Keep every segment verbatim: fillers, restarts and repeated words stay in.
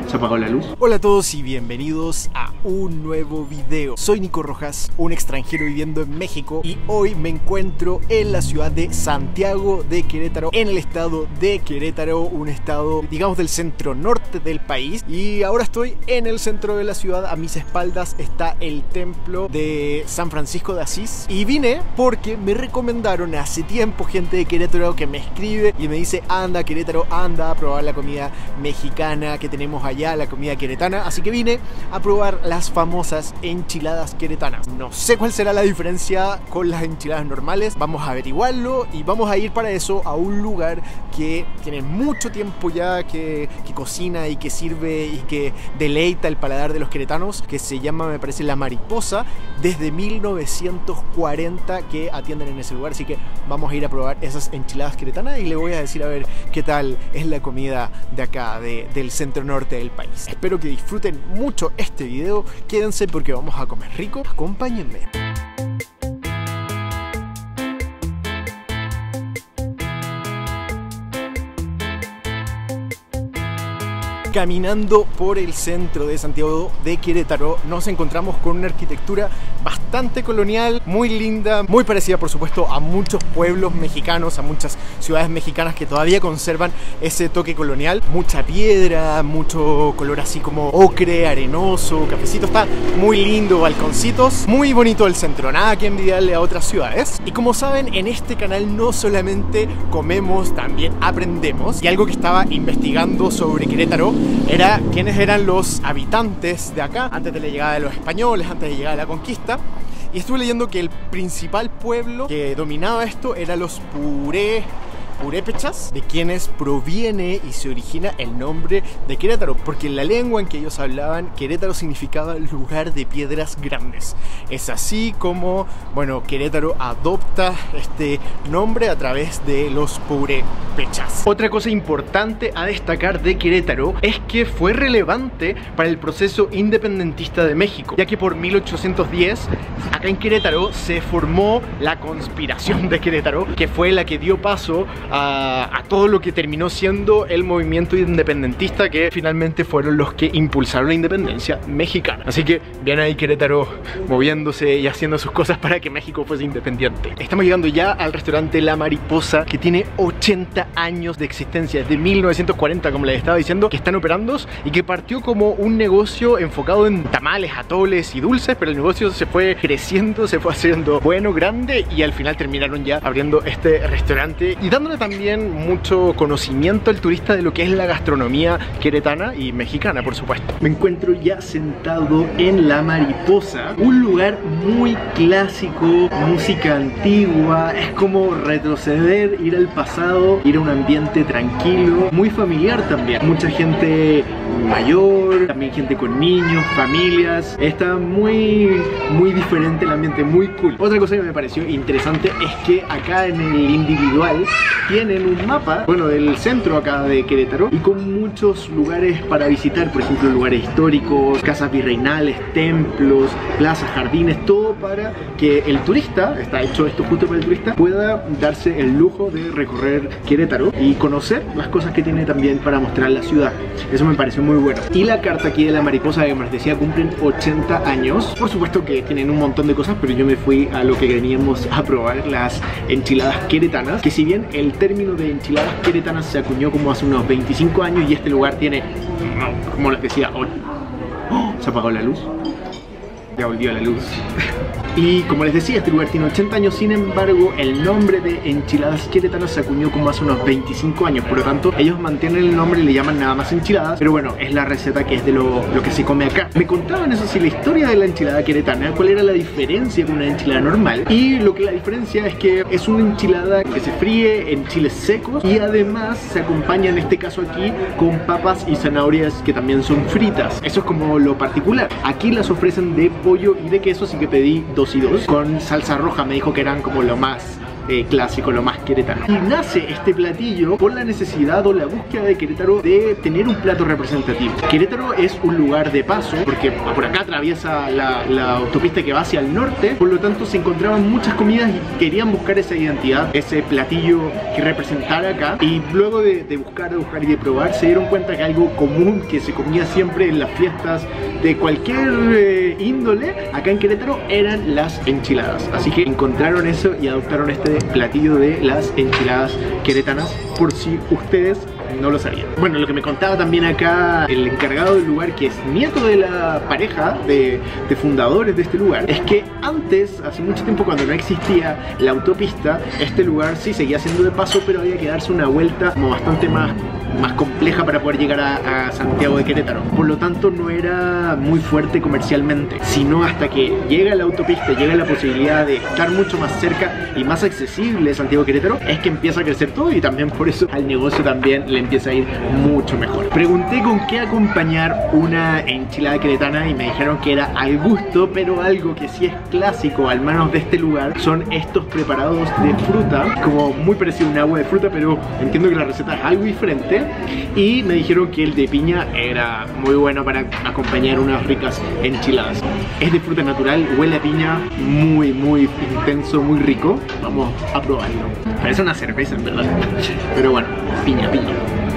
Se apagó la luz. Hola a todos y bienvenidos a un nuevo video. Soy Nico Rojas, un extranjero viviendo en México, y hoy me encuentro en la ciudad de Santiago de Querétaro, en el estado de Querétaro, un estado, digamos, del centro norte del país. Y ahora estoy en el centro de la ciudad. A mis espaldas está el templo de San Francisco de Asís, y vine porque me recomendaron hace tiempo gente de Querétaro que me escribe y me dice: anda Querétaro, anda a probar la comida mexicana que tenemos allá, la comida queretana. Así que vine a probar las famosas enchiladas queretanas. No sé cuál será la diferencia con las enchiladas normales, vamos a averiguarlo, y vamos a ir para eso a un lugar que tiene mucho tiempo ya que, que cocina y que sirve y que deleita el paladar de los queretanos, que se llama, me parece, La Mariposa, desde mil novecientos cuarenta que atienden en ese lugar. Así que vamos a ir a probar esas enchiladas queretanas y le voy a decir a ver qué tal es la comida de acá, de, del centro norte del país. Espero que disfruten mucho este video, quédense porque vamos a comer rico, acompáñenme. Caminando por el centro de Santiago de Querétaro nos encontramos con una arquitectura bastante colonial, muy linda, muy parecida por supuesto a muchos pueblos mexicanos, a muchas ciudades mexicanas que todavía conservan ese toque colonial. Mucha piedra, mucho color así como ocre, arenoso, cafecito, está muy lindo, balconcitos, muy bonito el centro, nada que envidiarle a otras ciudades. Y como saben, en este canal no solamente comemos, también aprendemos, y algo que estaba investigando sobre Querétaro era quiénes eran los habitantes de acá antes de la llegada de los españoles, antes de llegar a la conquista. Y estuve leyendo que el principal pueblo que dominaba esto era los puré purépechas, de quienes proviene y se origina el nombre de Querétaro, porque en la lengua en que ellos hablaban, Querétaro significaba lugar de piedras grandes. Es así como, bueno, Querétaro adopta este nombre a través de los purépechas. Otra cosa importante a destacar de Querétaro es que fue relevante para el proceso independentista de México, ya que por mil ochocientos diez acá en Querétaro se formó la Conspiración de Querétaro, que fue la que dio paso A, a todo lo que terminó siendo el movimiento independentista, que finalmente fueron los que impulsaron la independencia mexicana. Así que bien ahí Querétaro moviéndose y haciendo sus cosas para que México fuese independiente. Estamos llegando ya al restaurante La Mariposa, que tiene ochenta años de existencia, desde mil novecientos cuarenta, como les estaba diciendo, que están operando, y que partió como un negocio enfocado en tamales, atoles y dulces, pero el negocio se fue creciendo, se fue haciendo bueno, grande, y al final terminaron ya abriendo este restaurante y dándole también mucho conocimiento al turista de lo que es la gastronomía queretana y mexicana, por supuesto. Me encuentro ya sentado en La Mariposa, un lugar muy clásico, música antigua, es como retroceder, ir al pasado, ir a un ambiente tranquilo, muy familiar también, mucha gente mayor, también gente con niños, familias. Está muy, muy diferente el ambiente, muy cool. Otra cosa que me pareció interesante es que acá en el individual tienen un mapa, bueno, del centro acá de Querétaro, y con muchos lugares para visitar, por ejemplo, lugares históricos, casas virreinales, templos, plazas, jardines, todo para que el turista, está hecho esto justo para el turista, pueda darse el lujo de recorrer Querétaro y conocer las cosas que tiene también para mostrar la ciudad. Eso me pareció muy bueno. Y la carta aquí de La Mariposa, que como les decía, cumplen ochenta años. Por supuesto que tienen un montón de cosas, pero yo me fui a lo que veníamos a probar, las enchiladas queretanas, que si bien el término de enchiladas queretanas se acuñó como hace unos veinticinco años, y este lugar tiene, como les decía, oh, se apagó la luz, ya volvió la luz. Y como les decía, este lugar tiene ochenta años, sin embargo, el nombre de enchiladas queretanas se acuñó como hace unos veinticinco años. Por lo tanto, ellos mantienen el nombre y le llaman nada más enchiladas, pero bueno, es la receta que es de lo, lo que se come acá. Me contaban eso sí, la historia de la enchilada queretana, cuál era la diferencia con una enchilada normal. Y lo que la diferencia es que es una enchilada que se fríe en chiles secos, y además se acompaña en este caso aquí con papas y zanahorias que también son fritas. Eso es como lo particular. Aquí las ofrecen de pollo y de queso, así que pedí dos y dos con salsa roja. Me dijo que eran como lo más eh, clásico, lo más queretano. Y nace este platillo por la necesidad o la búsqueda de Querétaro de tener un plato representativo. Querétaro es un lugar de paso, porque por acá atraviesa la, la autopista que va hacia el norte, por lo tanto se encontraban muchas comidas y querían buscar esa identidad, ese platillo que representara acá. Y luego de, de buscar, de buscar y de probar, se dieron cuenta que algo común que se comía siempre en las fiestas de cualquier eh, índole acá en Querétaro eran las enchiladas. Así que encontraron eso y adoptaron este platillo de las enchiladas queretanas, por si ustedes no lo sabían. Bueno, lo que me contaba también acá el encargado del lugar, que es nieto de la pareja de, de fundadores de este lugar, es que antes, hace mucho tiempo, cuando no existía la autopista, este lugar sí seguía siendo de paso, pero había que darse una vuelta como bastante más más compleja para poder llegar a, a Santiago de Querétaro. Por lo tanto, no era muy fuerte comercialmente, sino hasta que llega la autopista, llega la posibilidad de estar mucho más cerca y más accesible Santiago de Querétaro, es que empieza a crecer todo, y también por eso al negocio también le empieza a ir mucho mejor. Pregunté con qué acompañar una enchilada queretana y me dijeron que era al gusto, pero algo que sí es clásico, al menos de este lugar, son estos preparados de fruta, como muy parecido a un agua de fruta, pero entiendo que la receta es algo diferente. Y me dijeron que el de piña era muy bueno para acompañar unas ricas enchiladas. Es de fruta natural, huele a piña, muy muy intenso, muy rico. Vamos a probarlo. Parece una cerveza en verdad, pero bueno, piña, piña.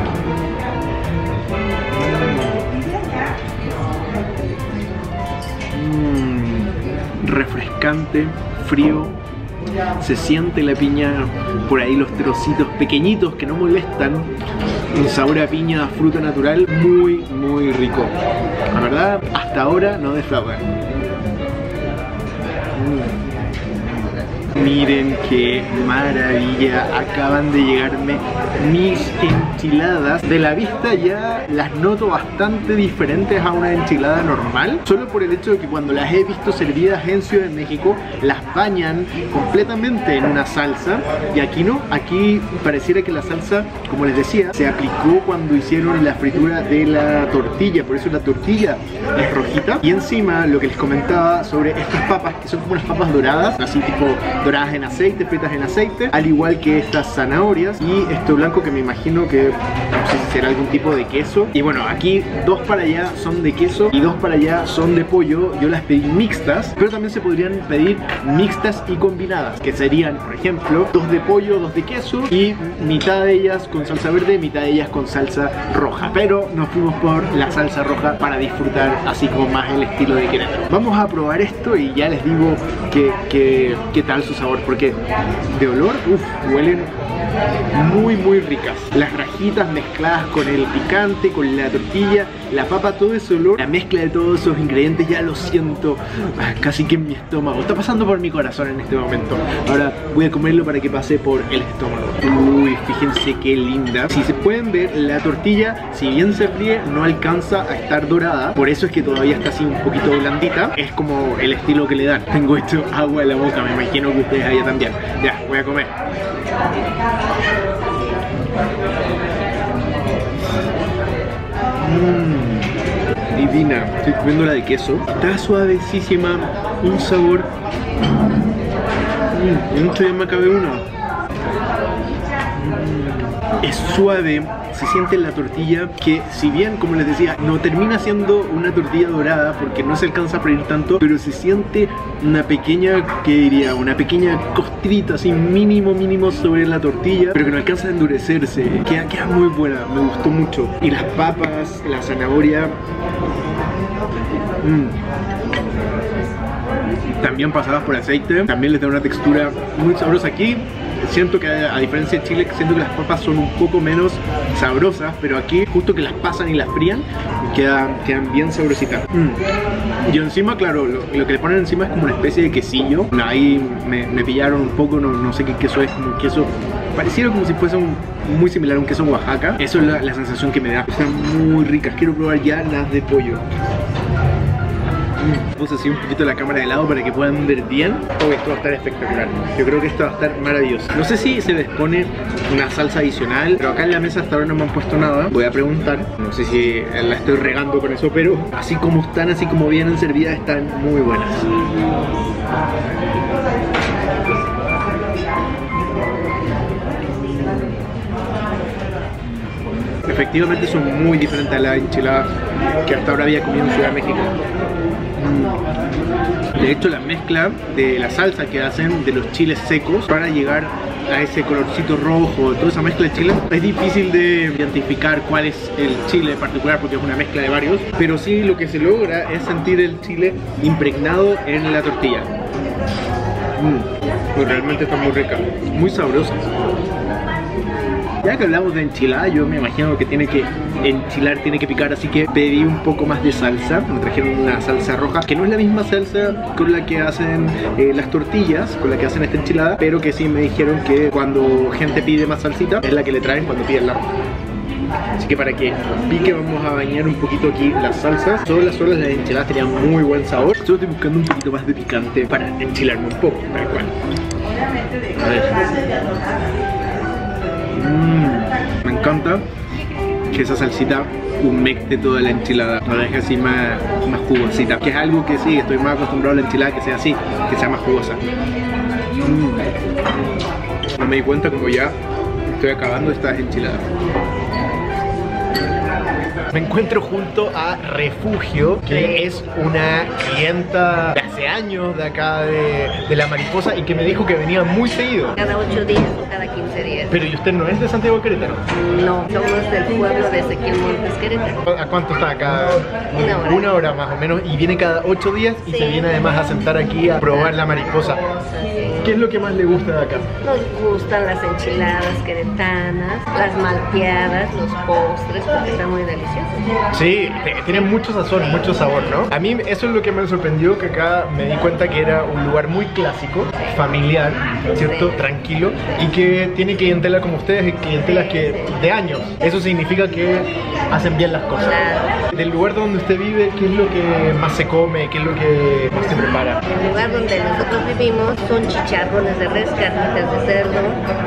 Mmm, refrescante, frío. Se siente la piña por ahí, los trocitos pequeñitos que no molestan. Un sabor a piña, fruta natural, muy muy rico. La verdad, hasta ahora no defrauda. Mm. Miren qué maravilla, acaban de llegarme mis enchiladas. De la vista ya las noto bastante diferentes a una enchilada normal, solo por el hecho de que cuando las he visto servidas en Ciudad de México las bañan completamente en una salsa, y aquí no, aquí pareciera que la salsa, como les decía, se aplicó cuando hicieron la fritura de la tortilla, por eso la tortilla es rojita. Y encima lo que les comentaba sobre estas papas, que son como las papas doradas, así tipo doradas en aceite, fritas en aceite, al igual que estas zanahorias y esto blanco que me imagino que no sé si será algún tipo de queso. Y bueno, aquí dos para allá son de queso y dos para allá son de pollo. Yo las pedí mixtas, pero también se podrían pedir mixtas y combinadas, que serían, por ejemplo, dos de pollo, dos de queso, y mitad de ellas con salsa verde, mitad de ellas con salsa roja. Pero nos fuimos por la salsa roja para disfrutar así como más el estilo de Querétaro. Vamos a probar esto y ya les digo que, que, qué tal su sabor, porque de olor, uff, huelen muy muy ricas. Las rajitas mezcladas con el picante, con la tortilla, la papa, todo ese olor, la mezcla de todos esos ingredientes, ya lo siento casi que en mi estómago. Está pasando por mi corazón en este momento. Ahora voy a comerlo para que pase por el estómago. Uy, fíjense qué linda. Si se pueden ver, la tortilla, si bien se fríe, no alcanza a estar dorada. Por eso es que todavía está así un poquito blandita. Es como el estilo que le dan. Tengo hecho agua en la boca, me imagino que ustedes allá también. Ya, voy a comer. Mmm, divina. Estoy comiendo la de queso. Está suavecísima, un sabor. Mmm, mucho ya me acabé una. Mm, es suave. Se siente en la tortilla que, si bien, como les decía, no termina siendo una tortilla dorada porque no se alcanza a freír tanto, pero se siente una pequeña, ¿qué diría? Una pequeña costrita así mínimo mínimo sobre la tortilla, pero que no alcanza a endurecerse. Queda, queda muy buena, me gustó mucho. Y las papas, la zanahoria, mmm, también pasadas por aceite, también les da una textura muy sabrosa. Aquí siento que, a diferencia de Chile, siento que las papas son un poco menos sabrosas, pero aquí justo que las pasan y las frían, quedan, quedan bien sabrositas. Mm. Y encima, claro, lo, lo que le ponen encima es como una especie de quesillo. Ahí me, me pillaron un poco, no, no sé qué queso es, como un queso parecido, como si fuese un, muy similar a un queso Oaxaca. Eso es la, la sensación que me da. Están muy ricas, quiero probar ya las de pollo. Puse así un poquito la cámara de lado para que puedan ver bien. Oh, esto va a estar espectacular. Yo creo que esto va a estar maravilloso. No sé si se les pone una salsa adicional, pero acá en la mesa hasta ahora no me han puesto nada. Voy a preguntar. No sé si la estoy regando con eso, pero así como están, así como vienen servidas, están muy buenas. Efectivamente son muy diferentes a las enchiladas que hasta ahora había comido en Ciudad de México. Mm. De hecho, la mezcla de la salsa que hacen de los chiles secos para llegar a ese colorcito rojo, toda esa mezcla de chiles, es difícil de identificar cuál es el chile en particular porque es una mezcla de varios, pero sí lo que se logra es sentir el chile impregnado en la tortilla. Mm. Pues realmente está muy rica, muy sabrosa. Ya que hablamos de enchilada, yo me imagino que tiene que enchilar, tiene que picar, así que pedí un poco más de salsa. Me trajeron una salsa roja, que no es la misma salsa con la que hacen eh, las tortillas, con la que hacen esta enchilada, pero que sí me dijeron que cuando gente pide más salsita, es la que le traen cuando piden la roja. Así que para que pique vamos a bañar un poquito aquí las salsas. Solas, solas las enchiladas tenían muy buen sabor. Solo estoy buscando un poquito más de picante para enchilarme un poco, tal cual. A ver. Mm, me encanta que esa salsita humecte toda la enchilada, la deje así más, más jugosita, que es algo que sí, estoy más acostumbrado a la enchilada que sea así, que sea más jugosa. Mm. No me di cuenta como ya estoy acabando estas enchiladas. Me encuentro junto a Refugio, que es una clienta de hace años de acá de, de La Mariposa y que me dijo que venía muy seguido. Cada ocho días o cada quince días. Pero ¿y usted no es de Santiago de Querétaro? No, somos del pueblo de Ezequiel Montes, Querétaro. ¿A cuánto está acá? Una hora. Una hora más o menos, y viene cada ocho días y sí, se viene además a sentar aquí a probar La Mariposa. ¿Qué es lo que más le gusta de acá? Nos gustan las enchiladas queretanas, las malteadas, los postres, porque están muy deliciosos. Sí, tienen mucho sazón, mucho sabor, ¿no? A mí eso es lo que me sorprendió, que acá me di cuenta que era un lugar muy clásico, familiar, ¿cierto? Sí. Tranquilo, y que tiene clientela como ustedes, clientelas que de años. Eso significa que hacen bien las cosas. Claro. Del lugar donde usted vive, ¿qué es lo que más se come? ¿Qué es lo que más se prepara? El lugar donde nosotros vivimos son chicharrones de res, carnitas de cerdo,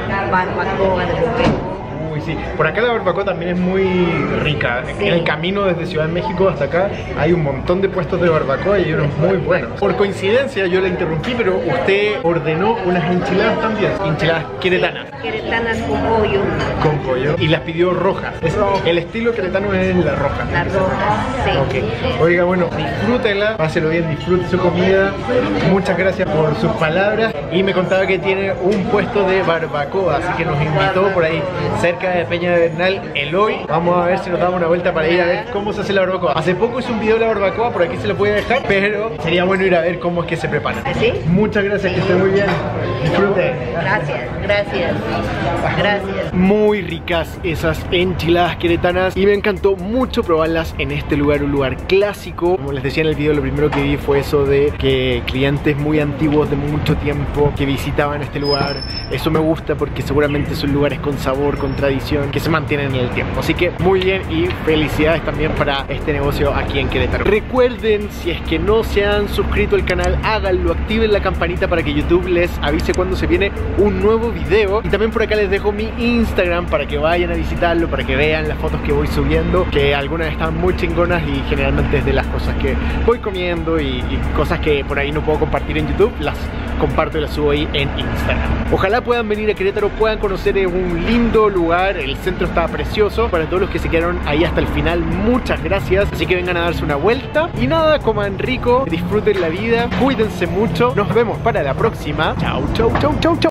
barbacoa de buque. Uy, sí. Por acá la barbacoa también es muy rica. Sí. En el camino desde Ciudad de México hasta acá hay un montón de puestos de barbacoa y unos muy buenos. Por coincidencia yo la interrumpí, pero usted ordenó unas enchiladas también. Enchiladas queretanas. Queretanas con pollo. Con pollo. Y las pidió rojas. Es, el estilo queretano es la roja. La roja, sí. Okay. Oiga, bueno, disfrútela, páselo bien, disfrute su comida. Muchas gracias por sus palabras. Y me contaba que tiene un puesto de barbacoa, así que nos invitó por ahí cerca de Peña de Bernal, Eloy. Vamos a ver si nos damos una vuelta para ir a ver cómo se hace la barbacoa. Hace poco hice un video de la barbacoa, por aquí se lo voy a dejar, pero sería bueno ir a ver cómo es que se prepara. ¿Sí? Muchas gracias, que esté muy bien. Disfrute. Gracias, gracias, gracias. Muy ricas esas enchiladas queretanas y me encantó mucho probarlas en este lugar, un lugar clásico. Como les decía en el video, lo primero que vi fue eso de que clientes muy antiguos de mucho tiempo que visitaban este lugar. Eso me gusta porque seguramente son lugares con sabor, con tradición, que se mantienen en el tiempo. Así que muy bien y felicidades también para este negocio aquí en Querétaro. Recuerden, si es que no se han suscrito al canal, háganlo, activen la campanita para que YouTube les avise cuando se viene un nuevo video. Y también por acá les dejo mi Instagram para que vayan a visitarlo, para que vean las fotos que voy subiendo, que algunas están muy chingonas y generalmente es de las cosas que voy comiendo y, y cosas que por ahí no puedo compartir en YouTube, las comparto y las subo ahí en Instagram. Ojalá puedan venir a Querétaro, puedan conocer un lindo lugar, el centro está precioso. Para todos los que se quedaron ahí hasta el final, muchas gracias, así que vengan a darse una vuelta y nada, coman rico, disfruten la vida, cuídense mucho, nos vemos para la próxima. Chau, chau, chau, chau, chau.